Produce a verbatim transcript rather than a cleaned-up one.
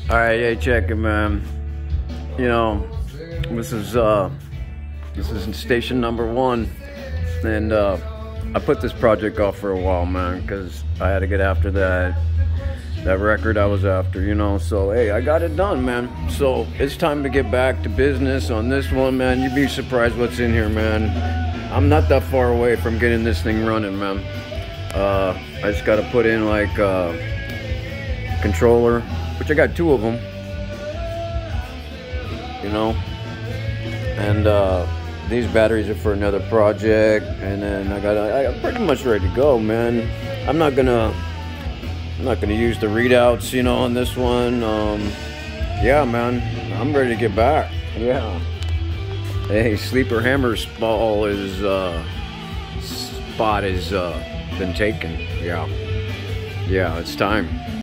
All right, hey, check it, man. You know, this is uh, this is station number one, and uh, I put this project off for a while, man, because I had to get after that that record I was after, you know. So hey, I got it done, man. So it's time to get back to business on this one, man. You'd be surprised what's in here, man. I'm not that far away from getting this thing running, man. Uh, I just got to put in like uh, controller, which I got two of them, you know, and uh, these batteries are for another project, and then I got I, I'm pretty much ready to go, man. I'm not gonna I'm not gonna use the readouts, you know, on this one. Um, yeah, man, I'm ready to get back. Yeah. Hey, Sleeper Hammer's ball is uh, spot is uh, been taken. Yeah, yeah, it's time.